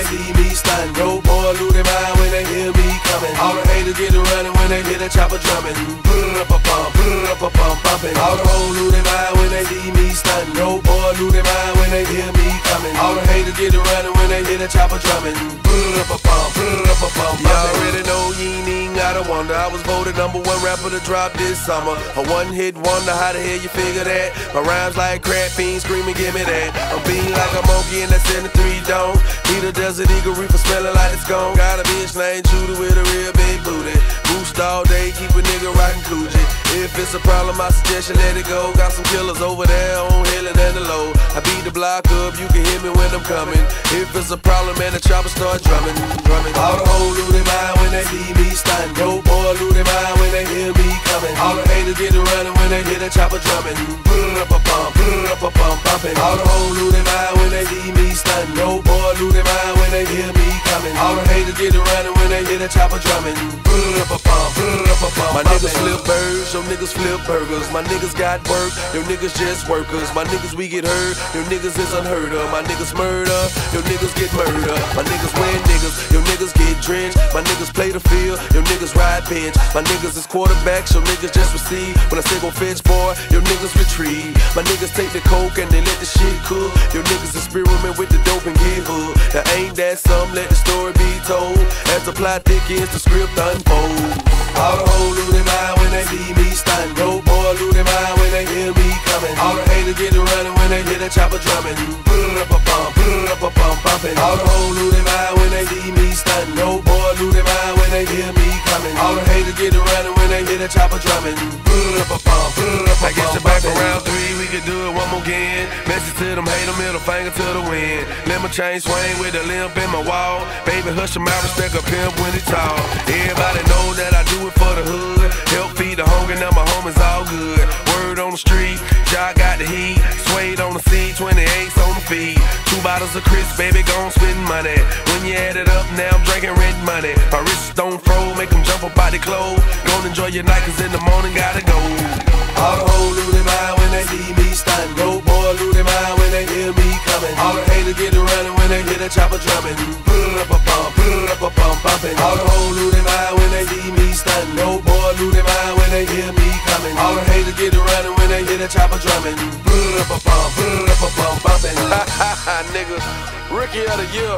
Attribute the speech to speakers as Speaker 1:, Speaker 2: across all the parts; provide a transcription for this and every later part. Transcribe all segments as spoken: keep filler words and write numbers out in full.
Speaker 1: they see me stunting. Yo, boy, lose their mind when they hear me coming. All the haters get to running when they hear the chopper drumming. Brr-up-a-pump, brr-up-a-pump, pumping. All the hoes lose their mind when they see me stunting. Yo, boy, lose their mind when they hear me coming. All the haters get to running when they hear the chopper drumming. Brr-up-a-pump, brr-up-a-pump, pumping. Y'all already know you ain't even gotta wonder. I was voted number one rapper to drop this summer. A one-hit wonder, how the hell you figure that? My rhymes like crap fiends screaming, give me that. I'm being like a monkey in that seventy-three donk. Need a desert eagle reefer smelling like it's gone. Got a bitch named Judy with a real big booty. Boost all day, keep a nigga rockin' cuji. If it's a problem, I suggest you let it go. Got some killers over there on Hellan and the low. I beat the block up, you can hear me when I'm coming. If it's a problem, man, the chopper start drumming, drumming. All the hoes lose their mind when they see me stunting. Yo, boy, lose their mind when they hear me coming. All the haters get to running when they hear the chopper drumming. Brr-up-a-pump, brr-up-a-pump, pumping. All the hoes lose their mind when they see me stunting. Yo, boy, lose their mind when they hear me coming. All the haters get to running when they hear the chopper drumming. Brr-up-a-pump, brr-up-a-pump. My niggas flip birds, your niggas flip burgers. My niggas got work, your niggas just workers. My niggas we get hurt, your niggas is unheard of. My niggas murder, your niggas get murder. My niggas win niggas, your niggas get drenched. My niggas play the field, your niggas ride bench. My niggas is quarterbacks, your niggas just receive. When I say go fetch boy, your niggas retrieve. My niggas take the coke and they let the shit cook. Your niggas experiment with the dope and get hooked. Now ain't that some, let the story be told. As the plot thickens, the script unfolds. All the hoes lose their mind when they see me stunting. Yo, boy, lose their mind when they hear me coming. All the haters get to running when they hear the chopper drumming. Brr-up-a-pump, brr-up-a-pump, pumping. All the hoes lose their mind when they see me stunting. Yo, boy, lose their mind when they hear me coming. All the haters get to running when they hear the chopper drumming. Brr-up-a-pump, brr-up-a-pump. I guess you're back around three, we can do it one more again. Message to them, hate them, middle finger to the wind. Let my chain swing with a limp in my wall. Baby, hush your mouth, respect a pimp when he tall. Everybody know that I do it for the hood. Help feed the hunger, now my home is all good. Word on the street, Joc got the heat. Suede on the seat, twenty-eights on the feet. Two bottles of Chris, baby, gon' spend money. When you add it up, now I'm drinking rent money. My wrists don't froze, make them jump up out the clothes. Gon' enjoy your night, cause in the morning gotta go. All the hoes lose their mind when they see me stunting. Yo, boy, lose their mind when they hear me coming. All the haters get to running when they hear the chopper drumming. Brr-up-a-pump, brr-up-a-pump, pumping. All the hoes lose their mind when they see me stunting. Yo, boy, lose their mind when they hear me coming. All the haters get to running when they hear the chopper drumming. Brr-up-a-pump, brr-up-a-pump, pumping. Ha ha ha, nigga. Rookie of the year.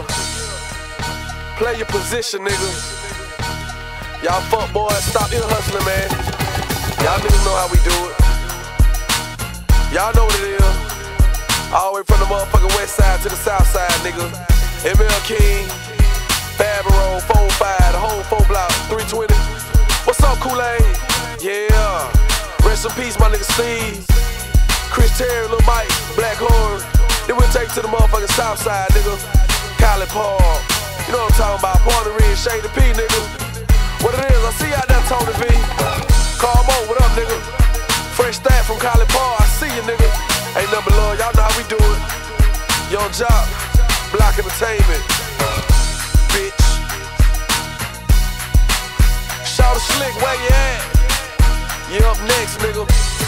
Speaker 1: Play your position, nigga. Y'all fuck boys, stop your hustling, man. Y'all niggas know how we do it. Y'all know what it is. All the way from the motherfucking west side to the south side, nigga. M L King, Fabro, four five, the whole four block, three twenty. What's up, Kool-Aid? Yeah. Rest in peace, my nigga Steve. Chris Terry, Lil Mike, Black Horn. Then we'll take to the motherfucking south side, nigga. College Park. You know what I'm talking about. Party Red, Shady P, nigga. What it is, I see you out there, Tony V. Carmo, what up, nigga? Fresh stat from College Park, I see you, nigga. Ain't nothing but love, y'all know how we do it. Young Joc, Block Entertainment. Bitch. Shout out Slick, where you at? You up next, nigga.